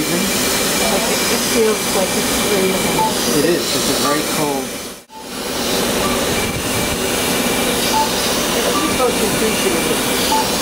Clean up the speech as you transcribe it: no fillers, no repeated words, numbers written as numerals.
freezing. Like it feels like it's freezing. It is. It's a very cold. It's supposed to appreciate it.